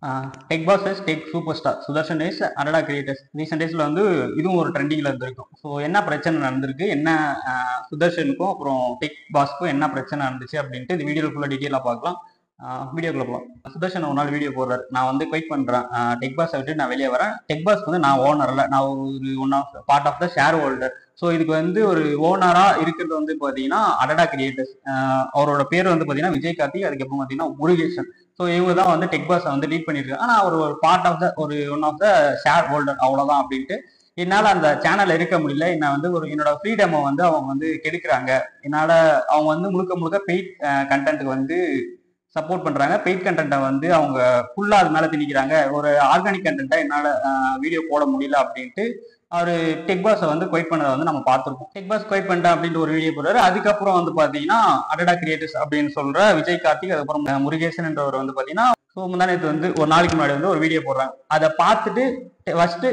Tech boss is tech super star Sudarshan is அடடா creators recent டேஸ்ல வந்து இதுவும் ஒரு ட்ரெண்டிங்ல இருந்திருக்கும். ஸோ என்ன பிரச்சனை நடந்திருக்கு, என்ன சுதர்ஷனுக்கும் அப்புறம் டெக் பாஸ்க்கும் என்ன பிரச்சனை நடந்துச்சு அப்படின்ட்டு இந்த வீடியோக்குள்ள ஃபுல்லாக டீட்டெயிலாக பார்க்கலாம். வீடியோக்குள்ள போகலாம். சுதர்ஷன் ஒரு நாள் வீடியோ போடுறாரு, நான் வந்து குவைட் பண்றேன், டெக் பாஸை விட்டு நான் வெளியே வரேன். டெக் பாஸ்க்கு வந்து நான் ஓனர் இல்லை, நான் ஒரு one of part of the shareholder. So இதுக்கு வந்து ஒரு ஓனரா இருக்கிறது வந்து பார்த்தீங்கன்னா அடடா கிரியேட்டர்ஸ். அவரோட பேர் வந்து பார்த்தீங்கன்னா விஜய் கார்த்திக், அதுக்கப்புறம் பார்த்தீங்கன்னா முருகேசன். ஸோ இவங்க தான் வந்து டெக் பாஸை வந்து லீட் பண்ணியிருக்காங்க. ஆனால் அவர் ஒரு part of the one of the shareholder, அவ்வளோதான் அப்படின்ட்டு. என்னால் அந்த சேனல்ல இருக்க முடியல, என்ன வந்து என்னோட ஃப்ரீடமை வந்து அவங்க வந்து கெடுக்கிறாங்க. என்னால் அவங்க வந்து முழுக்க முழுக்க பெய்ட் கண்டென்ட்டுக்கு வந்து சப்போர்ட் பண்றாங்க. பெய்ட் கண்டென்ட்டை வந்து அவங்க ஃபுல்லா அது மேல திணிக்கிறாங்க. ஒரு ஆர்கானிக் கண்டென்ட்டை என்னால் வீடியோ போட முடியல அப்படின்ட்டு அவர் டெக் பாஸை வந்து குவைட் பண்ணதை வந்து நம்ம பார்த்துருக்கோம். டெக் பாஸ் குவைட் பண்ணிட்டேன் அப்படின்ட்டு ஒரு வீடியோ போடுறாரு. அதுக்கப்புறம் வந்து பார்த்தீங்கன்னா அடடா கிரியேட்டர்ஸ் அப்படின்னு சொல்ற விஜய் கார்த்திக், அதுக்கப்புறம் முருகேசன் என்றவர் வந்து பார்த்தீங்கன்னா முந்தானத்து வந்து ஒரு நாளைக்கு முன்னாடி வந்து ஒரு வீடியோ போடுறாங்க. அதை பார்த்துட்டு ஃபர்ஸ்ட்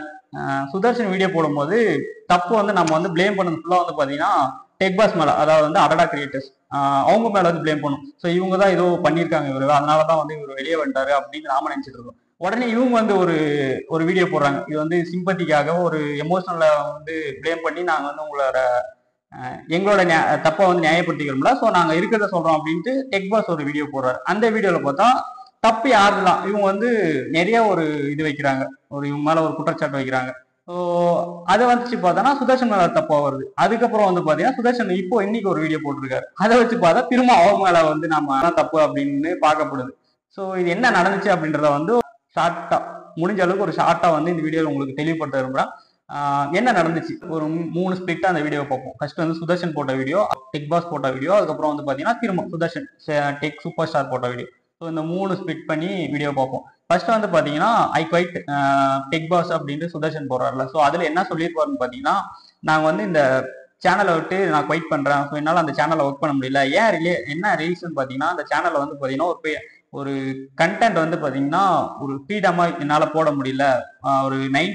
சுதர்ஷன் வீடியோ போடும்போது தப்பு வந்து நம்ம வந்து பிளேம் பண்ணது ஃபுல்லாக வந்து பார்த்தீங்கன்னா டெக் பாஸ் மேல, அதாவது வந்து அடடா கிரியேட்டர்ஸ் அவங்க மேல வந்து பிளேம் பண்ணும். ஸோ இவங்க தான் ஏதோ பண்ணியிருக்காங்க இவரு, அதனாலதான் வந்து இவர் வெளியே வந்துட்டாரு அப்படின்னு நாம நினைச்சிட்டு இருக்கோம். உடனே இவங்க வந்து ஒரு வீடியோ போடுறாங்க. இது வந்து சிம்பத்திக்காக ஒரு எமோஷனல வந்து பிளேம் பண்ணி நாங்க வந்து உங்களோட எங்களோட தப்பை வந்து நியாயப்படுத்திக்கிறோம்ல, ஸோ நாங்க இருக்கிறத சொல்றோம் அப்படின்ட்டு டெக் பாஸ் ஒரு வீடியோ போடுறாரு. அந்த வீடியோல பார்த்தா தப்பு யாருலாம், இவங்க வந்து நிறைய ஒரு இது வைக்கிறாங்க, இவங்க மேல ஒரு குற்றச்சாட்டு வைக்கிறாங்க. ஸோ அதை வந்துச்சு பார்த்தோன்னா சுதர்ஷன் மேல தப்பா வருது. அதுக்கப்புறம் வந்து பாத்தீங்கன்னா சுதர்ஷன் இப்போ இன்னைக்கு ஒரு வீடியோ போட்டிருக்காரு. அதை வச்சு பார்த்தா திரும்ப அவங்க மேல வந்து நம்ம தப்பு அப்படின்னு பார்க்கப்படுது. ஸோ இது என்ன நடந்துச்சு அப்படின்றத வந்து ஷார்ட்டா, முடிஞ்ச அளவுக்கு ஒரு ஷார்ட்டா வந்து இந்த வீடியோவில் உங்களுக்கு தெளிவுபடுத்த விரும்புறேன். என்ன நடந்துச்சு ஒரு 3 ஸ்பிளிட்டா அந்த வீடியோ பார்ப்போம். ஃபர்ஸ்ட் வந்து சுதர்ஷன் போட்ட வீடியோ, டெக் பாஸ் போட்ட வீடியோ, அதுக்கப்புறம் வந்து பாத்தீங்கன்னா திரும்ப சுதர்ஷன் டெக் சூப்பர் ஸ்டார் போட்ட வீடியோ. ஸோ இந்த 3 ஸ்பிளிட் பண்ணி வீடியோ பார்ப்போம். ஃபர்ஸ்ட் வந்து பாத்தீங்கன்னா ஐ குவைட் டெக் பாஸ் அப்படின்ட்டு சுதர்ஷன் போடுறாருல. ஸோ அதுல என்ன சொல்லியிருப்பாருன்னு பாத்தீங்கன்னா, நாங்க வந்து இந்த சேனலை விட்டு நான் குவைட் பண்றேன், ஸோ என்னால் அந்த சேனலை ஒர்க் பண்ண முடியல. என்ன ரீசன் பாத்தீங்கன்னா, அந்த சேனல்ல வந்து பாத்தீங்கன்னா ஒரு கண்டென்ட் வந்து பாத்தீங்கன்னா ஒரு ஃப்ரீடமா என்னால போட முடியல. ஒரு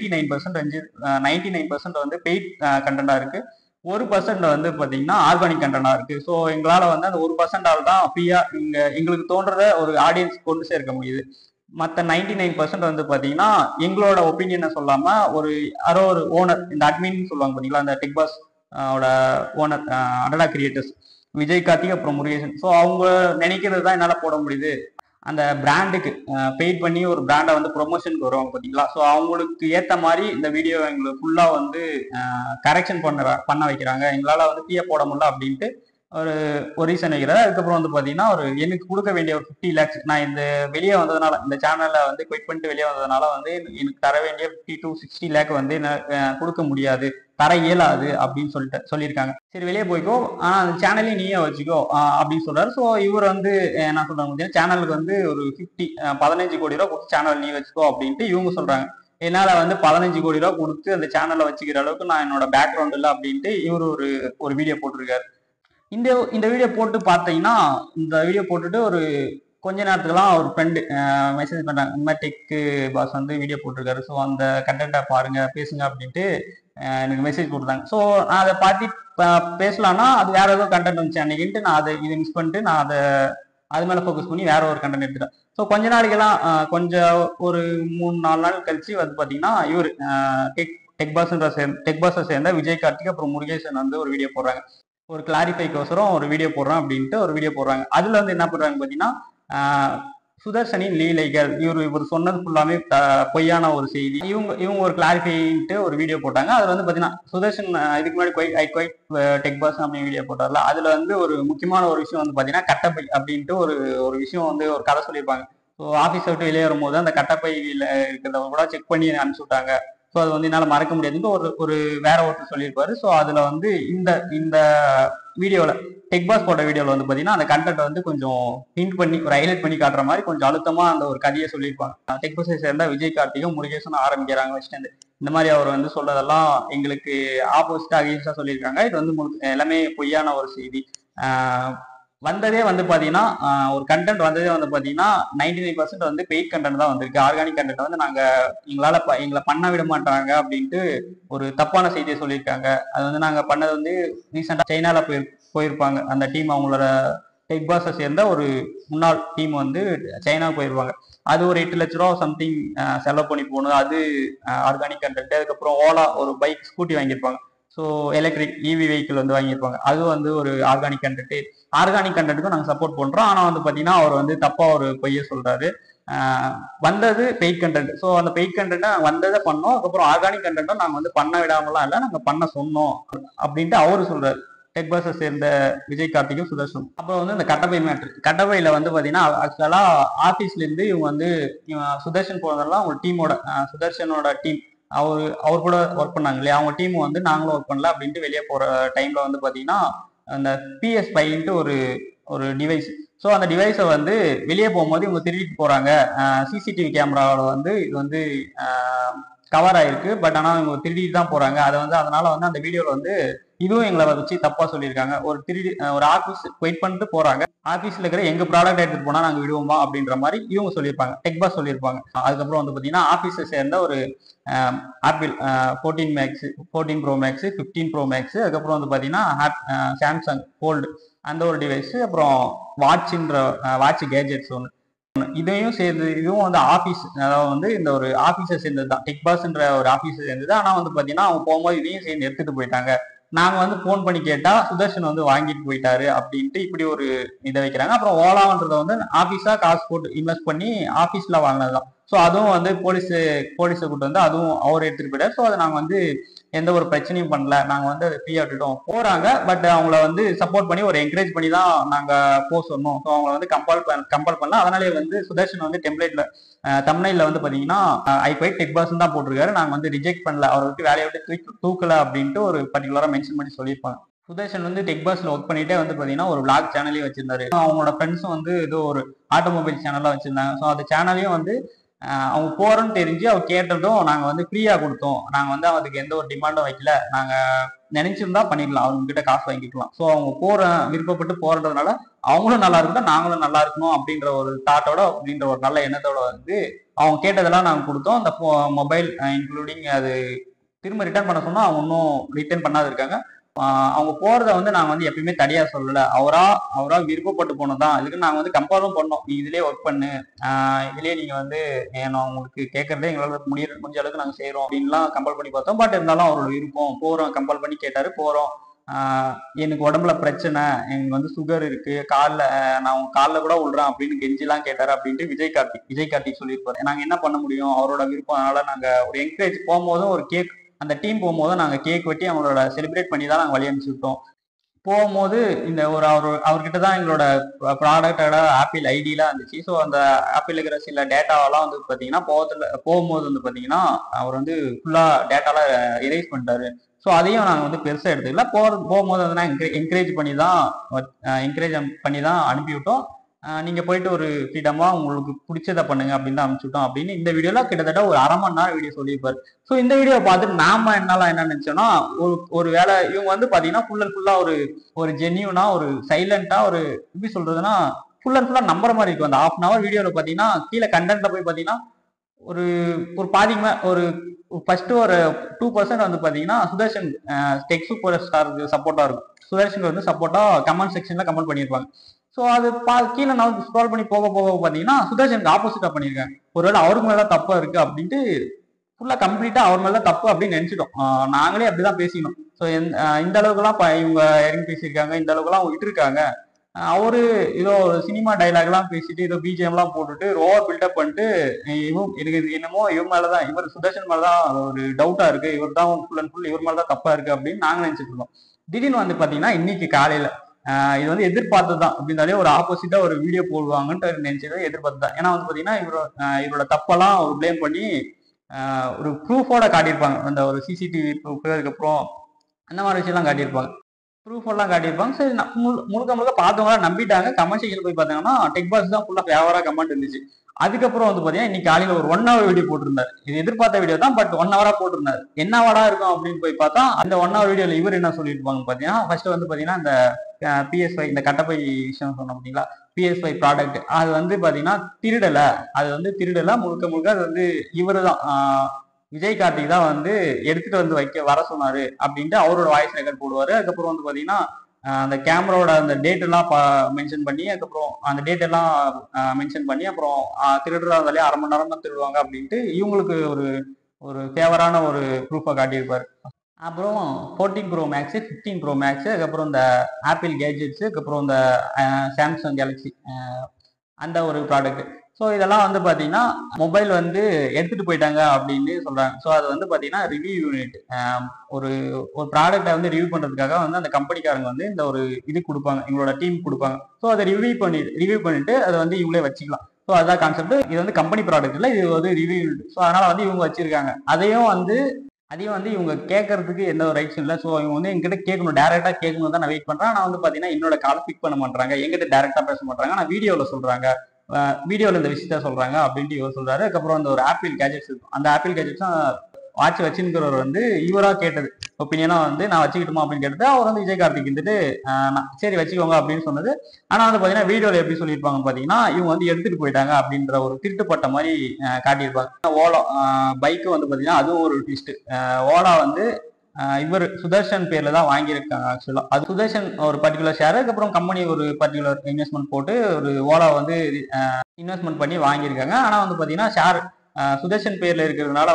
99% வந்து பெய்ட் கண்டென்ட்டா இருக்கு, 1% வந்து பாத்தீங்கன்னா ஆர்கானிக் கண்டென்ட்டா இருக்கு. ஸோ எங்களால வந்து அந்த 1% தான் ஃப்ரீயா எங்களுக்கு தோன்றத ஒரு ஆடியன்ஸ் கொண்டு சேர்க்க முடியுது. மற்ற 99% வந்து பாத்தீங்கன்னா எங்களோட ஒப்பீனியனை சொல்லாம யாரோ ஒரு ஓனர், இந்த அட்மின் சொல்லுவாங்க பாத்தீங்களா, அந்த டெக் பாஸ் ஓனர் அடடா கிரியேட்டர்ஸ் விஜய் கார்த்திக் அப்புறம் முருகேசன். ஸோ அவங்க நினைக்கிறது தான் என்னால் போட முடியுது. அந்த பிராண்டுக்கு பெய்ட் பண்ணி ஒரு பிராண்டை வந்து ப்ரொமோஷனுக்கு வருவாங்க பார்த்தீங்களா, ஸோ அவங்களுக்கு ஏற்ற மாதிரி இந்த வீடியோ எங்களுக்கு ஃபுல்லாக வந்து கரெக்ஷன் பண்ண வைக்கிறாங்க, எங்களால் வந்து ஃப்ரீயாக போட முடியல அப்படின்ட்டு ஒரு ரீசன் வைக்கிறாரு. அதுக்கப்புறம் வந்து பார்த்தீங்கன்னா எனக்கு கொடுக்க வேண்டிய ஒரு 50 lakhs, நான் இந்த வெளியே வந்ததுனால, இந்த சேனலை வந்து குவிட் பண்ணிட்டு வெளியே வந்ததுனால வந்து எனக்கு தர வேண்டிய 50 to 60 lakh வந்து கொடுக்க முடியாது, தர இயலாது அப்படின்னு சொல்லியிருக்காங்க. சரி வெளியே போய்க்கோ, அந்த சேனலையும் நீயே வச்சுக்கோ அப்படின்னு சொல்றாரு. ஸோ இவர் வந்து என்ன சொல்றாங்க, சேனலுக்கு வந்து ஒரு 15 கோடி ரூபா கொடுத்து சேனல் நீ வச்சுக்கோ அப்படின்ட்டு இவங்க சொல்றாங்க. என்னால வந்து 15 கோடி ரூபா கொடுத்து அந்த சேனலை வச்சுக்கிற அளவுக்கு நான் என்னோட பேக்ரவுண்ட் இல்லை அப்படின்ட்டு இவர் ஒரு வீடியோ போட்டிருக்காரு. இந்த வீடியோ போட்டு பார்த்தீங்கன்னா, இந்த வீடியோ போட்டுட்டு ஒரு கொஞ்ச நேரத்துக்குலாம் ஒரு ஃப்ரெண்டு மெசேஜ் பண்றாங்க, இந்த மாதிரி டெக் பாஸ் வந்து வீடியோ போட்டிருக்காரு, ஸோ அந்த கண்டென்ட்டை பாருங்க பேசுங்க அப்படின்ட்டு எனக்கு மெசேஜ் கொடுத்தாங்க. ஸோ நான் அதை பார்த்து பேசலாம்னா அது வேற ஏதோ கண்டென்ட் வந்துச்சு அன்னைக்குன்ட்டு நான் இதை மிஸ் பண்ணிட்டு நான் அது மேலே ஃபோக்கஸ் பண்ணி வேற ஒரு கண்டென்ட் எடுத்துட்டேன். ஸோ கொஞ்ச நாளைக்கெல்லாம் கொஞ்சம் ஒரு 3-4 நாள் கழிச்சு வந்து பார்த்தீங்கன்னா இவர் டெக் பாஸை சேர்ந்த விஜய் கார்த்திக் அப்புறம் முருகேசன் வந்து ஒரு வீடியோ போடுறாங்க. ஒரு கிளாரிஃபைக்கோசரம் ஒரு வீடியோ போடுறோம் அப்படின்ட்டு ஒரு வீடியோ போடுறாங்க. அதுல வந்து என்ன பண்றாங்க பாத்தீங்கன்னா, சுதர்ஷனின் லீலைகள், இவர் சொன்னது ஃபுல்லாமே பொய்யான ஒரு செய்தி. இவங்க ஒரு கிளாரிஃபைன்ட்டு ஒரு வீடியோ போட்டாங்க. அதுல வந்து பாத்தீங்கன்னா சுதர்ஷன் இதுக்கு முன்னாடி ஐ குவைட் டெக் பாஸ் அப்படின்னு வீடியோ போட்டார்ல, அதுல வந்து ஒரு முக்கியமான ஒரு விஷயம் வந்து பாத்தீங்கன்னா கட்டப்பை அப்படின்ட்டு ஒரு விஷயம் வந்து ஒரு கதை சொல்லியிருப்பாங்க. ஸோ ஆஃபீஸை விட்டு வெளியே வரும்போது அந்த கட்டப்பையில இருக்கிறத கூட செக் பண்ணி அனுப்பிச்சு விட்டாங்க. ஸோ அது வந்து என்னால் மறக்க முடியாதுன்னு ஒரு வேற ஒருத்தர் சொல்லியிருப்பாரு. ஸோ அதுல வந்து இந்த வீடியோல டெக் பாஸ் போட்ட வீடியோல வந்து பாத்தீங்கன்னா அந்த கண்டென்ட் வந்து கொஞ்சம் ஹிண்ட் பண்ணி ஒரு ஹைலைட் பண்ணி காட்டுற மாதிரி கொஞ்சம் அழுத்தமா அந்த ஒரு கதையை சொல்லியிருப்பாங்க. டெக் பாஸை சேர்ந்த விஜய் கார்த்திகும் முருகேசனும் ஆரம்பிக்கிறாங்க வச்சுட்டு இந்த மாதிரி அவர் வந்து சொல்றதெல்லாம் எங்களுக்கு ஆப்போசிட்டா அகேன்ஸ்டா சொல்லியிருக்காங்க, இது வந்து எல்லாமே பொய்யான ஒரு செய்தி. வந்ததே வந்து பாத்தீங்கன்னா ஒரு கண்டென்ட் வந்ததே வந்து பாத்தீங்கன்னா 99% வந்து பெய்ட் கண்டென்ட் தான் வந்திருக்கு. ஆர்கானிக் கண்டென்ட் வந்து எங்களை பண்ண விட மாட்டாங்க அப்படின்ட்டு ஒரு தப்பான செய்தியை சொல்லியிருக்காங்க. அது வந்து நாங்க பண்ணது வந்து ரீசெண்டா சைனால போயிருப்பாங்க அந்த டீம், அவங்களோட டெக் பாஸை சேர்ந்த ஒரு முன்னாள் டீம் வந்து சைனாவுக்கு போயிருவாங்க. அது ஒரு 8 லட்ச ரூபா சம்திங் செலவு பண்ணி போகணும். அது ஆர்கானிக் கண்டென்ட். அதுக்கப்புறம் ஓலா ஒரு பைக் ஸ்கூட்டி வாங்கியிருப்பாங்க. ஸோ எலக்ட்ரிக் இவி வெஹிக்கிள் வந்து வாங்கியிருப்பாங்க. அது வந்து ஒரு ஆர்கானிக் கண்டென்ட். ஆர்கானிக் கண்டென்ட்டுக்கும் நாங்கள் சப்போர்ட் பண்றோம். ஆனால் வந்து பார்த்தீங்கன்னா அவர் வந்து தப்பா ஒரு பொய்ய சொல்றாரு. வந்தது பெய்ட் கண்டென்ட். ஸோ அந்த பெய்ட் கண்டென்ட்டை வந்ததை பண்ணோம். அதுக்கப்புறம் ஆர்கானிக் கண்டென்ட்டும் நாங்கள் வந்து பண்ண விடாமலாம் இல்லை, நாங்கள் பண்ண சொன்னோம் அப்படின்ட்டு அவரு சொல்றாரு. டெக் பாஸை சேர்ந்த விஜய் கார்த்திக்கும் சுதர்ஷனும். அப்புறம் வந்து இந்த கட்டப்பை மேட்ரு. கட்டப்பையில வந்து பாத்தீங்கன்னா ஆக்சுவலா ஆபீஸ்ல இருந்து இவங்க வந்து சுதர்ஷன் போனதெல்லாம் அவங்க டீமோட சுதர்ஷனோட டீம் அவர் கூட ஒர்க் பண்ணாங்க இல்லையா, அவங்க டீம் வந்து நாங்களும் ஒர்க் பண்ணல அப்படின்ட்டு வெளியே போற டைம்ல வந்து பாத்தீங்கன்னா அந்த PS5 ஒரு ஒரு டிவைஸ். ஸோ அந்த டிவைஸை வந்து வெளியே போகும்போது இவங்க திருடிட்டு போறாங்க. சிசிடிவி கேமராவோட வந்து இது வந்து கவர் ஆயிருக்கு. பட் ஆனால் இவங்க திருடிட்டு தான் போறாங்க. அதை வந்து அதனால வந்து அந்த வீடியோல வந்து இதுவும் எங்களை வச்சு தப்பா சொல்லியிருக்காங்க. ஒரு ஆபீஸ் வெயிட் பண்ணிட்டு போறாங்க. ஆபீஸ்ல இருக்கிற எங்க ப்ராடக்ட் எடுத்துட்டு போனா நாங்க விடுவோமா அப்படின்ற மாதிரி இவங்க சொல்லியிருப்பாங்க, டெக் பாஸ் சொல்லியிருப்பாங்க. அதுக்கப்புறம் வந்து பாத்தீங்கன்னா ஆபீஸை சேர்ந்த ஒரு Apple 14 pro max 15 pro max, அதுக்கப்புறம் வந்து பாத்தீங்கன்னா சாம்சங் ஃபோல்டு அந்த ஒரு டிவைஸ், அப்புறம் வாட்ச் கேஜெட்ஸ் ஒன்று, இதையும் சேர்ந்து இதுவும் வந்து ஆபீஸ், அதாவது வந்து இந்த ஒரு ஆபீஸை சேர்ந்தது தான், டெக் பாஸ்ன்ற ஒரு ஆபீஸை சேர்ந்தது. ஆனா வந்து பாத்தீங்கன்னா அவங்க போகும்போது இதையும் சேர்ந்து எடுத்துட்டு போயிட்டாங்க. நாங்க வந்து போன் பண்ணி கேட்டா சுதர்ஷன் வந்து வாங்கிட்டு போயிட்டாரு அப்படின்ட்டு இப்படி ஒரு இதை வைக்கிறாங்க. அப்புறம் ஓலான்றத வந்து ஆபீஸா காசு போட்டு இன்வெஸ்ட் பண்ணி ஆபீஸ்ல வாங்கினதுதான். ஸோ அதுவும் வந்து போலீஸை கூட்டு வந்து அதுவும் அவர் எடுத்துட்டு போயிட்டார். ஸோ அதை நாங்கள் வந்து எந்த ஒரு பிரச்சனையும் பண்ணல, நாங்கள் வந்து அதை ஃப்ரீயா விட்டுட்டோம். போறாங்க, பட் அவங்கள வந்து சப்போர்ட் பண்ணி ஒரு என்கரேஜ் பண்ணி தான் நாங்க போக சொன்னோம். ஸோ அவங்கள வந்து கம்பல் பண்ணல. அதனாலே வந்து சுதர்ஷன் வந்து டெம்ப்ளேட்ல தம்ப்நெயில்ல வந்து பாத்தீங்கன்னா ஐ குவைட் டெக் பாஸ் தான் போட்டிருக்காரு. நாங்க வந்து ரிஜெக்ட் பண்ணல, அவரை விட்டு வேலையை விட்டு தூக்கல அப்படின்ட்டு ஒரு பர்டிகுலரா மென்ஷன் பண்ணி சொல்லியிருப்பாங்க. சுதர்ஷன் வந்து டெக் பாஸ்ல ஒர்க் பண்ணிட்டே வந்து பாத்தீங்கன்னா ஒரு vlog சேனலையும் வச்சிருந்தாரு. அவங்களோட ஃப்ரெண்ட்ஸும் வந்து ஏதோ ஒரு ஆட்டோமொபைல் சேனல்லாம் வச்சிருந்தாங்க. ஸோ அந்த சேனலையும் வந்து அவங்க போறோன்னு தெரிஞ்சு அவர் கேட்டதும் நாங்க வந்து ஃப்ரீயா கொடுத்தோம். நாங்க வந்து அதுக்கு எந்த ஒரு டிமாண்டும் வைக்கல. நாங்க நினைச்சிருந்தா பண்ணிக்கலாம், அவங்க கிட்ட காசு வாங்கிக்கலாம். ஸோ அவங்க விருப்பப்பட்டு போறதுனால அவங்களும் நல்லா இருக்கட்டும், நாங்களும் நல்லா இருக்கணும் அப்படின்ற ஒரு தாட்டோட, அப்படின்ற ஒரு நல்ல எண்ணத்தோட வந்து அவங்க கேட்டதெல்லாம் நாங்க கொடுத்தோம். அந்த மொபைல் இன்க்ளூடிங் அது திரும்ப ரிட்டர்ன் பண்ண சொன்னா அவங்க இன்னும் ரிட்டர்ன் பண்ணாது இருக்காங்க. அவங்க போறத வந்து நாங்க வந்து எப்பயுமே தடையா சொல்லல, அவரா விருப்பப்பட்டு போனதான். இதுக்கு நாங்க வந்து கம்பேரும் பண்ணோம், நீ இதுலயே ஒர்க் பண்ணு, இதுலயே நீங்க வந்து உங்களுக்கு கேட்கறதே எங்களால முடிஞ்ச அளவுக்கு நாங்க செய்யறோம் அப்படின்லாம் கம்பல் பண்ணி பார்த்தோம். பட் இருந்தாலும் அவரோட விருப்பம், போறோம், கம்பல் பண்ணி கேட்டாரு, போறோம். எனக்கு உடம்புல பிரச்சனை, எனக்கு வந்து சுகர் இருக்கு, நான் உங்க காலில் கூட விடுறேன் அப்படின்னு கெஞ்சிலாம் கேட்டாரு அப்படின்ட்டு விஜய் கார்த்திக் சொல்லியிருப்பாரு. நாங்க என்ன பண்ண முடியும், அவரோட விருப்பம். அதனால நாங்க ஒரு என்கரேஜ், போகும்போதும் ஒரு கேக், அந்த டீம் போகும்போது நாங்க கேக் வெட்டி அவங்களோட செலிப்ரேட் பண்ணி தான் நாங்க வழி அனுப்பிச்சு விட்டோம். போகும்போது இந்த ஒரு அவர்கிட்ட தான் எங்களோட ப்ராடக்டோட ஆப்பிள் ஐடியெலாம் இருந்துச்சு. ஸோ அந்த ஆப்பிள் இருக்கிற சில டேட்டாவெல்லாம் வந்து பார்த்தீங்கன்னா போகும்போது வந்து பார்த்தீங்கன்னா அவர் வந்து ஃபுல்லாக டேட்டாலாம் எரேஸ் பண்ணிட்டாரு. ஸோ அதையும் நாங்கள் வந்து பெருசாக எடுத்துக்கல. போகும்போது வந்து நான் என்கரேஜ் பண்ணி தான் அனுப்பிவிட்டோம். நீங்க போயிட்டு ஒரு ஃப்ரீடமா உங்களுக்கு பிடிச்சதை பண்ணுங்க அப்படின்னு தான் அனுப்பிச்சுட்டோம் அப்படின்னு இந்த வீடியோல கிட்டத்தட்ட ஒரு 1/2 மணி நேரம் வீடியோ சொல்லியிருப்பாரு. ஸோ இந்த வீடியோ பார்த்துட்டு நாம என்ன நினைச்சோம்னா, ஒரு வேலை இவங்க வந்து பாத்தீங்கன்னா ஃபுல் அண்ட் ஃபுல்லா ஒரு ஜென்யூனா, ஒரு சைலண்டா, ஒரு எப்படி சொல்றதுன்னா ஃபுல் அண்ட் ஃபுல்லா நம்புற மாதிரி இருக்கும். அந்த 1/2 hour வீடியோல பாத்தீங்கன்னா கீழே கண்டென்ட்ல போய் பாத்தீங்கன்னா ஒரு ஒரு பாதிக்கு ஒரு ஃபர்ஸ்ட் ஒரு 2% வந்து பாத்தீங்கன்னா சுதர்ஷன் டெக் சூப்பர் ஸ்டாருக்கு சப்போர்ட்டா இருக்கும். சுதர்ஷன் வந்து சப்போர்ட்டா கமெண்ட் செக்ஷன்ல கமெண்ட் பண்ணியிருப்பாங்க. ஸோ அது கீழே நான் ஸ்க்ரால் பண்ணி போக பாத்தீங்கன்னா சுதர்ஷனுக்கு ஆப்போசிட்டா பண்ணியிருக்காங்க. ஒருவேளை அவருக்கு மேல தப்பா இருக்கு அப்படின்ட்டு ஃபுல்லா கம்ப்ளீட்டா அவர் மேல தப்பு அப்படின்னு நினைச்சிட்டோம். நாங்களே அப்படிதான் பேசிக்கணும். ஸோ இந்த அளவுக்குலாம் இவங்க இறங்கி பேசியிருக்காங்க, இந்த அளவுக்குலாம் அவங்க விட்டுருக்காங்க. அவரு ஏதோ சினிமா டைலாக் எல்லாம் பேசிட்டு ஏதோ பிஜிஎம் எல்லாம் போட்டுட்டு ஓவர் பில்டப் பண்ணிட்டு எனக்கு என்னமோ இவர் சுதர்ஷன் மேலதான் ஒரு டவுட்டா இருக்கு, இவர் தான் ஃபுல் அண்ட் ஃபுல் இவர் மேலதான் தப்பா இருக்கு அப்படின்னு நாங்க நினைச்சிட்டு இருந்தோம். திடீர்னு வந்து பாத்தீங்கன்னா இன்னைக்கு காலையில இது வந்து எதிர்பார்த்துதான் அப்படின்னாலே ஒரு ஆப்போசிட்டா ஒரு வீடியோ போடுவாங்கன்ட்டு நினைச்சது எதிர்பார்த்துதான். ஏன்னா வந்து பாத்தீங்கன்னா இவரோட தப்பெல்லாம் ஒரு பிளேம் பண்ணி ஒரு ப்ரூஃபோட காட்டியிருப்பாங்க. அந்த ஒரு சிசிடிவி ப்ரூஃப், அதுக்கப்புறம் அந்த மாதிரி விஷயம்லாம் காட்டியிருப்பாங்க, ப்ரூஃப் எல்லாம் காட்டியிருப்பாங்க. சரி, முழுக்க பார்த்தவங்க நம்பிட்டாங்க. கமெண்ட் செக்ஷன் போய் பார்த்தாங்கன்னா டெக் பாஸ் தான் ஃபுல்லா ஃபேவரா கமெண்ட் இருந்துச்சு. அதுக்கப்புறம் வந்து பாத்தீங்கன்னா இன்னைக்கு காலையில ஒரு 1 hour வீடியோ போட்டிருந்தாரு. இது எதிர்பார்த்த வீடியோ தான், பட் 1 hour போட்டிருந்தாரு. என்ன வாடா இருக்கும் அப்படின்னு போய் பார்த்தா அந்த 1 hour வீடியோல இவர் என்ன சொல்லியிருப்பாங்க பாத்தீங்கன்னா, ஃபர்ஸ்ட் வந்து பாத்தீங்கன்னா இந்த PS5 இந்த கட்டப்பை விஷயம் சொன்னோம் பார்த்தீங்களா, PS5 ப்ராடக்ட் அது வந்து பாத்தீங்கன்னா அது வந்து திருடல, முழுக்க அது வந்து இவரு தான், விஜய் கார்த்திக் தான் வந்து எடுத்துட்டு வந்து வர சொன்னாரு அப்படின்ட்டு அவரோட வாய்ஸ் ரெக்கார்ட் போடுவாரு. அதுக்கப்புறம் வந்து பாத்தீங்கன்னா அந்த கேமராவோட அந்த டேட் எல்லாம் மென்ஷன் பண்ணி, அதுக்கப்புறம் அந்த டேட் எல்லாம் மென்ஷன் பண்ணி, அப்புறம் திருடுறதா இருந்தாலே 1/2 மணி நேரம் தான் திருடுவாங்க அப்படின்ட்டு இவங்களுக்கு ஒரு ஒரு ஃபேவரான ஒரு ப்ரூஃபை காட்டியிருப்பாரு. அப்புறம் 14 ப்ரோ மேக்ஸு, 15 ப்ரோ மேக்ஸு, அதுக்கப்புறம் இந்த ஆப்பிள் கேஜெட்ஸு, அதுக்கப்புறம் இந்த சாம்சங் கேலக்ஸி அந்த ஒரு ப்ராடக்ட். ஸோ இதெல்லாம் வந்து பார்த்தீங்கன்னா மொபைல் வந்து எடுத்துட்டு போயிட்டாங்க அப்படின்னு சொல்றாங்க. ஸோ அது வந்து பார்த்தீங்கன்னா ரிவ்யூ யூனிட், ஒரு ஒரு ப்ராடக்டை வந்து ரிவ்யூ பண்ணுறதுக்காக வந்து அந்த கம்பெனிக்காரங்க வந்து இந்த ஒரு இது கொடுப்பாங்க, எங்களோட டீம் கொடுப்பாங்க. ஸோ அதை ரிவ்யூ பண்ணிட்டு அதை வந்து இவங்களே வச்சுக்கலாம். ஸோ அதுதான் கான்செப்ட். இது வந்து கம்பெனி ப்ராடக்ட் இல்லை, இது வந்து ரிவ்யூ யூனிட். ஸோ அதனால வந்து இவங்க வச்சிருக்காங்க. அதையும் வந்து இவங்க கேட்கறதுக்கு எந்த ஒரு ரைட்ஸும் இல்லை. ஸோ இவங்க வந்து எங்கிட்ட கேட்கணும், டேரக்டா கேட்கணும் தான் நான் வெயிட் பண்றேன். ஆனால் வந்து பார்த்தீங்கன்னா என்னோட காலை பிக் பண்ண மாட்டாங்க, எங்கிட்ட டேரக்டா பேச மாட்டாங்க. ஆனால் வீடியோவில் சொல்றாங்க, வீடியோவில் இந்த விஷயத்த சொல்றாங்க அப்படின்ட்டு இவர் சொல்றாரு. அதுக்கப்புறம் அந்த ஒரு ஆப்பிள் கேஜெட்ஸ் இருக்கும், அந்த ஆப்பிள் கேஜெட்ஸும் வாட்ச் வச்சுருக்கிறவர் வந்து இவரா கேட்டது ஒப்பீனியனா வந்து நான் வச்சுக்கிட்டுமா அப்படின்னு கேட்டது. அவர் வந்து விஜய் கார்த்திக் இருந்துட்டு சரி வச்சுக்கோங்க அப்படின்னு சொன்னது. ஆனா வந்து பாத்தீங்கன்னா வீடியோல எப்படி சொல்லியிருப்பாங்கன்னு பாத்தீங்கன்னா இவங்க வந்து எடுத்துட்டு போயிட்டாங்க அப்படின்ற ஒரு திருட்டுப்பட்ட மாதிரி காட்டியிருப்பாங்க. ஓலா பைக்கு வந்து பாத்தீங்கன்னா அதுவும் ஒரு ட்விஸ்ட். ஓலா வந்து இவர் சுதர்ஷன் பேர்ல தான் வாங்கியிருக்காங்க ஆக்சுவலா. அது சுதர்ஷன் ஒரு பர்டிகுலர் ஷேர், அதுக்கப்புறம் கம்பெனி ஒரு பர்டிகுலர் இன்வெஸ்ட்மெண்ட் போட்டு ஒரு ஓலா வந்து இன்வெஸ்ட்மெண்ட் பண்ணி வாங்கியிருக்காங்க. ஆனா வந்து பாத்தீங்கன்னா ஷேர் சுதர்ஷன் பேர்ல இருக்கிறதுனால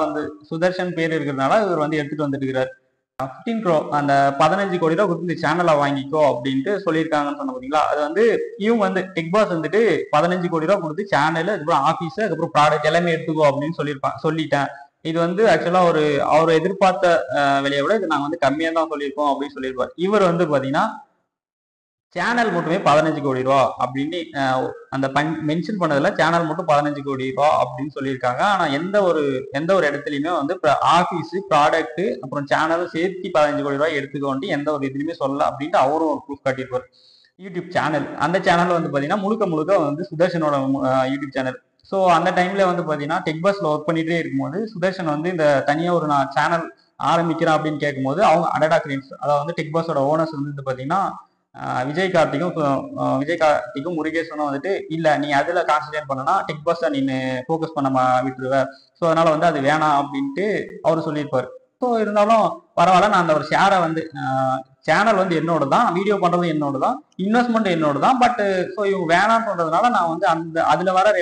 இவர் வந்து எடுத்துட்டு வந்துட்டு இருக்கிறார். 15 க்ரோ அந்த 15 கோடி ரூபா கொடுத்து இந்த சேனலை வாங்கிக்கோ அப்படின்ட்டு சொல்லியிருக்காங்கன்னு சொன்ன பார்த்தீங்களா. அது வந்து இவங்க வந்து டெக் பாஸ் வந்துட்டு 15 கோடி ரூபா கொடுத்து சேனல், அதுக்கப்புறம் ஆஃபீஸ், அதுக்கப்புறம் ப்ராடக்ட் எல்லாமே எடுத்துக்கோ அப்படின்னு சொல்லிட்டேன். இது வந்து ஆக்சுவலா அவர் எதிர்பார்த்த விலையை விட இது நாங்கள் வந்து கம்மியாக தான் சொல்லியிருக்கோம் அப்படின்னு சொல்லியிருப்பார். இவர் வந்து பார்த்தீங்கன்னா சேனல் மட்டுமே 15 கோடி ரூபா அப்படின்னு அந்த மென்ஷன் பண்ணதுல சேனல் மட்டும் 15 கோடி ரூபா அப்படின்னு சொல்லியிருக்காங்க. ஆனா எந்த ஒரு இடத்துலயுமே வந்து ஆஃபீஸ், ப்ராடக்ட், அப்புறம் சேனலும் சேர்த்து 15 கோடி ரூபாய் எடுத்துக்கொண்டு எந்த ஒரு இதுலையுமே சொல்லல அப்படின்ட்டு அவரும் ஒரு ப்ரூஃப் காட்டியிருப்பார். யூடியூப் சேனல், அந்த சேனல் வந்து பாத்தீங்கன்னா முழுக்க வந்து சுதர்ஷனோட யூடியூப் சேனல். ஸோ அந்த டைம்ல வந்து பாத்தீங்கன்னா டெக் பஸ்ல ஒர்க் பண்ணிட்டே இருக்கும்போது சுதர்ஷன் வந்து இந்த தனியா ஒரு நான் சேனல் ஆரம்பிக்கிறேன் அப்படின்னு கேட்கும்போது அவங்க அடடா கிரியேஷன்ஸ், அதாவது வந்து டெக் பஸ்ஸோட ஓனர்ஸ் வந்து பாத்தீங்கன்னா விஜய் கார்த்திக்கும் முருகேசனும் வந்துட்டு இல்ல நீ அதுல கான்சன்ட்ரேட் பண்ணனா டெக் பாஸ் நீ ஃபோக்கஸ் பண்ண விட்டுருவ. ஸோ அதனால வந்து அது வேணாம் அப்படின்ட்டு அவரு சொல்லியிருப்பாரு. ஸோ இருந்தாலும் பரவாயில்ல, நான் அந்த ஒரு ஷேரை வந்து சேனல் வந்து என்னோட தான், வீடியோ பண்றது என்னோட தான், இன்வெஸ்ட்மெண்ட் என்னோட தான். பட் ஸோ இவங்க வேணாம்னு சொல்றதுனால நான் வந்து அதுல வர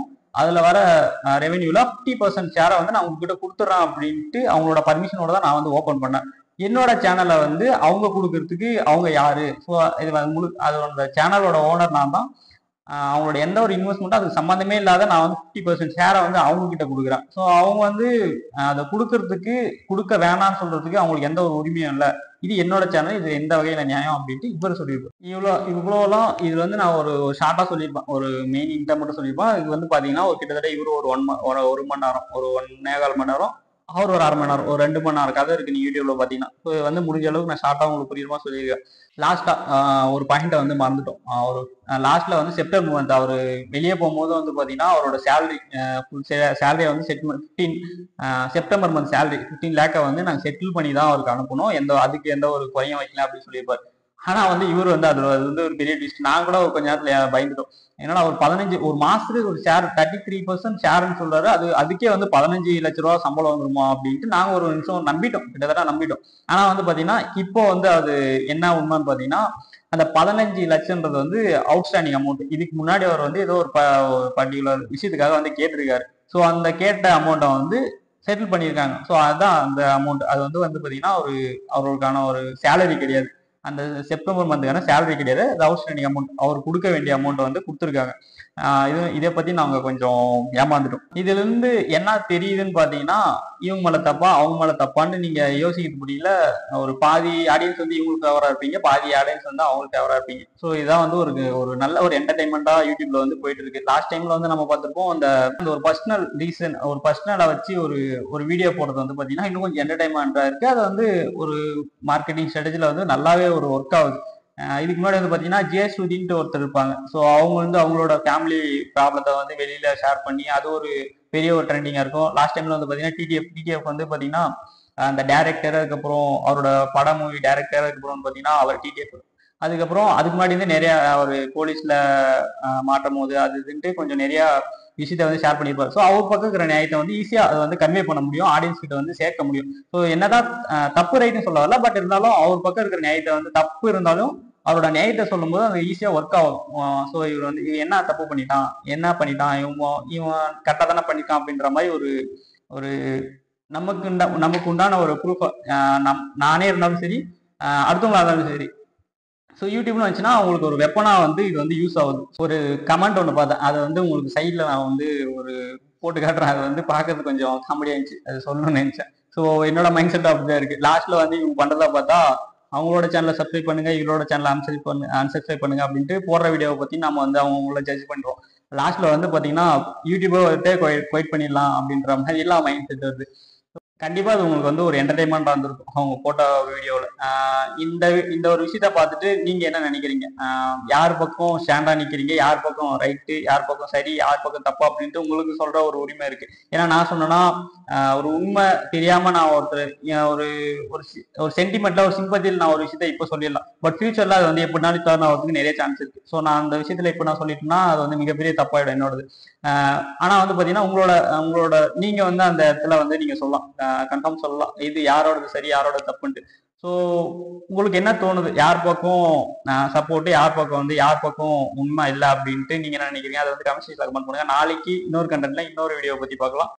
ரெவென்யூல 50% ஷேரை வந்து நான் உங்ககிட்ட கொடுத்துட்றேன் அப்படின்ட்டு அவங்களோட பர்மிஷனோட தான் நான் வந்து ஓப்பன் பண்ணேன். என்னோட சேனலை வந்து அவங்க கொடுக்கறதுக்கு அவங்க யாரு? ஸோ இது அதோட சேனலோட ஓனர் நான் தான். அவங்களோட எந்த ஒரு இன்வெஸ்ட்மெண்ட்டும் அதுக்கு சம்மந்தமே இல்லாத நான் வந்து 50% ஷேரை வந்து அவங்க கிட்ட கொடுக்குறேன். ஸோ அவங்க வந்து அதை கொடுக்க வேணாம்னு சொல்றதுக்கு அவங்களுக்கு எந்த ஒரு உரிமையும் இல்லை. இது என்னோட சேனல், இது எந்த வகையில நியாயம் அப்படின்ட்டு இவர் சொல்லியிருப்பார். இவ்வளோலாம் இது வந்து நான் ஒரு ஷார்ட்டா சொல்லியிருப்பேன், ஒரு மெயின் இன்டர் மட்டும் சொல்லியிருப்பேன். இது வந்து பாத்தீங்கன்னா ஒரு கிட்டத்தட்ட இவரு ஒரு 1 மணி நேரம், ஒரு 1.25 மணி நேரம், அவர் ஒரு 1/2 மணி நேரம், ஒரு 2 மணி நேரம் கதை இருக்கு நீ யூடியூப்ல பாத்தீங்கன்னா. ஸோ வந்து முடிஞ்ச அளவுக்கு நான் ஷார்ட்டா உங்களுக்கு புரியுமா சொல்லியிருக்கேன். லாஸ்டா ஒரு பாயிண்ட்டை வந்து மறந்துட்டோம். ஒரு லாஸ்ட்ல வந்து செப்டம்பர் மந்த் அவர் வெளியே போகும்போது வந்து பாத்தீங்கன்னா அவரோட சேலரியை வந்து செப்டம்பர் மந்த் சேலரி 15 லேக்கை வந்து நாங்கள் செட்டில் பண்ணி தான் அவருக்கு அனுப்பணும், அதுக்கு எந்த ஒரு குறையும் வைக்கல அப்படின்னு சொல்லியிருப்பாரு. ஆனா வந்து இவர் வந்து அது வந்து ஒரு பெரிய டிஸ்ட். நான் கூட கொஞ்ச நேரத்துல பயந்துட்டோம். ஏன்னா ஒரு 15 ஒரு மாசத்துக்கு ஒரு ஷேர் 33% ஷேர்னு சொல்றாரு. அதுக்கே வந்து 15 லட்ச ரூபா சம்பளம் வந்துருமா அப்படின்ட்டு நாங்க ஒரு நிமிஷம் நம்பிட்டோம், கிட்டத்தட்ட நம்பிட்டோம். ஆனா வந்து பாத்தீங்கன்னா இப்போ வந்து அது என்ன உண்மைன்னு பாத்தீங்கன்னா அந்த 15 லட்சம்ன்றது வந்து அவுட்ஸ்டாண்டிங் அமௌண்ட். இதுக்கு முன்னாடி அவர் வந்து ஏதோ ஒரு பர்டிகுலர் விஷயத்துக்காக வந்து கேட்டிருக்காரு. ஸோ அந்த கேட்ட அமௌண்ட்டை வந்து செட்டில் பண்ணியிருக்காங்க. ஸோ அதுதான் அந்த அமௌண்ட். அது வந்து பாத்தீங்கன்னா அவருக்கான ஒரு சேலரி கிடையாது, அந்த செப்டம்பர் மந்த்துக்கான சேலரி கிடையாது, அது அவுட்ஸ்டாண்டிங் அமௌண்ட். அவர் கொடுக்க வேண்டிய அமௌண்ட் வந்து கொடுத்துருக்காங்க. இதை பத்தி நாங்க கொஞ்சம் ஏமாந்துட்டோம். இதுல இருந்து என்ன தெரியுதுன்னு பாத்தீங்கன்னா இவங்க மேல தப்பா அவங்க மேல தப்பான்னு நீங்க யோசிக்க முடியல. ஒரு பாதி ஆடியன்ஸ் வந்து இவங்களுக்கு ஃபேவரா இருப்பீங்க, பாதி ஆடியன்ஸ் வந்து அவங்களுக்கு ஃபேவரா இருப்பீங்க. ஸோ இதான் வந்து ஒரு நல்ல ஒரு என்டர்டைன்மெண்டா யூடியூப்ல வந்து போயிட்டு இருக்கு. லாஸ்ட் டைம்ல வந்து நம்ம பார்த்திருப்போம், அந்த ஒரு பர்சனல் ரீசன், ஒரு பர்சனலை வச்சு ஒரு வீடியோ போடுறது வந்து பாத்தீங்கன்னா இன்னும் கொஞ்சம் என்டர்டைன்மெண்டா இருக்கு. அது வந்து ஒரு மார்க்கெட்டிங் ஸ்ட்ராட்டஜில வந்து நல்லாவே ஒரு ஒர்க் ஆகுது. இதுக்கு முன்னாடி வந்து பாத்தீங்கன்னா ஜேஸ்வதின்ட்டு ஒருத்தர் இருப்பாங்க. ஸோ அவங்க வந்து அவங்களோட ஃபேமிலி ப்ராப்ளத்தை வந்து வெளியில ஷேர் பண்ணி அது ஒரு பெரிய ஒரு ட்ரெண்டிங்கா இருக்கும். லாஸ்ட் டைம்ல வந்து பாத்தீங்கன்னா டிடிஎஃப் வந்து பாத்தீங்கன்னா அந்த டேரக்டர், அதுக்கப்புறம் அவரோட மூவி டேரக்டர், அதுக்கப்புறம் பாத்தீங்கன்னா அவர் டிடிஎஃப், அதுக்கப்புறம் அதுக்கு முன்னாடி வந்து நிறைய ஒரு போலீஸ்ல மாட்டும் போது அது இதுன்ட்டு கொஞ்சம் நிறைய விஷயத்த வந்து ஷேர் பண்ணியிருப்பாரு. ஸோ அவர் பக்கம் இருக்கிற நியாயத்தை வந்து ஈஸியா அதை வந்து கன்வே பண்ண முடியும், ஆடியன்ஸ் கிட்ட வந்து சேர்க்க முடியும். ஸோ என்னதான் தப்பு ரைட்னு சொல்ல வரல, பட் இருந்தாலும் அவர் பக்கம் இருக்கிற நியாயத்தை வந்து தப்பு இருந்தாலும் அவரோட நியாயத்தை சொல்லும்போது அது ஈஸியா ஒர்க் ஆகும். ஸோ இவர் வந்து இவன் என்ன தப்பு பண்ணிட்டான், என்ன பண்ணிட்டான், இவன் கரெக்டாக தானே பண்ணிட்டான் அப்படின்ற மாதிரி ஒரு ஒரு நமக்கு உண்டான ஒரு ப்ரூஃப் நானே இருந்தாலும் சரி, அடுத்தவங்களா இருந்தாலும் சரி. ஸோ யூடியூப்னு வந்துச்சுன்னா உங்களுக்கு ஒரு வெப்பனா வந்து இது வந்து யூஸ் ஆகுது. ஒரு கமெண்ட் ஒன்று பார்த்தேன், அதை வந்து உங்களுக்கு சைடில் நான் வந்து ஒரு போட்டு காட்டுறேன். அது வந்து பார்க்கறது கொஞ்சம் காமெடியா இருந்துச்சு, அது சொல்லணும்னு நினைச்சேன். ஸோ என்னோட மைண்ட் செட் அப்படிதான் இருக்கு. லாஸ்ட்ல வந்து இவங்க பண்றதா பார்த்தா அவங்களோட சேனலை சப்ஸ்கிரைப் பண்ணுங்க, இவரோட சேனலை அன்சப்ஸ்கிரைப் பண்ணுங்க அப்படின்ட்டு போடுற வீடியோவை பத்தி நம்ம வந்து அவங்கள ஜட்ஜ் பண்றோம். லாஸ்ட்ல வந்து பாத்தீங்கன்னா யூடியூபை குவைட் பண்ணிடலாம் அப்படின்ற மாதிரி எல்லாம் மைண்ட் செட் வருது. கண்டிப்பா அது உங்களுக்கு வந்து ஒரு என்டர்டைன்மெண்டா இருந்திருக்கும் அவங்க போட்ட வீடியோல. இந்த இந்த ஒரு விஷயத்த பார்த்துட்டு நீங்க என்ன நினைக்கிறீங்க? யார் பக்கம் ஸ்டாண்டா நிக்கிறீங்க, யார் பக்கம் ரைட்டு, யார் பக்கம் சரி, யார் பக்கம் தப்பு அப்படின்ட்டு உங்களுக்கு சொல்ற ஒரு உரிமை இருக்கு. ஏன்னா நான் சொன்னேன்னா ஒரு உண்மை தெரியாம நான் ஒருத்தர் ஒரு ஒரு ஒரு சென்டிமெண்ட்ல ஒரு சிம்பத்தியில் நான் ஒரு விஷயத்த இப்ப சொல்லிடலாம். பட் ஃபியூச்சர்ல அது வந்து எப்படினாலும் டர்ன் ஆகிறதுக்கு நிறைய சான்ஸ் இருக்கு. ஸோ நான் அந்த விஷயத்துல இப்ப நான் சொல்லிட்டேன்னா அது வந்து மிகப்பெரிய தப்பாயிடும் என்னோடது. ஆனா வந்து பாத்தீங்கன்னா உங்களோட உங்களோட நீங்க வந்து அந்த இடத்துல வந்து நீங்க சொல்லலாம், கன்ஃபார்ம் சொல்லலாம் இது யாரோடது சரி யாரோட தப்புன்ட்டு. ஸோ உங்களுக்கு என்ன தோணுது, யார் பக்கம் சப்போர்ட், யார் பக்கம் வந்து யார் பக்கம் உண்மை இல்லை அப்படின்ட்டு நீங்க என்ன நினைக்கிறீங்க? அதை வந்து கமெண்ட் செக்ஷன்ல கமெண்ட் பண்ணுங்க. நாளைக்கு இன்னொரு கண்டென்ட்ல இன்னொரு வீடியோ பத்தி பார்க்கலாம்.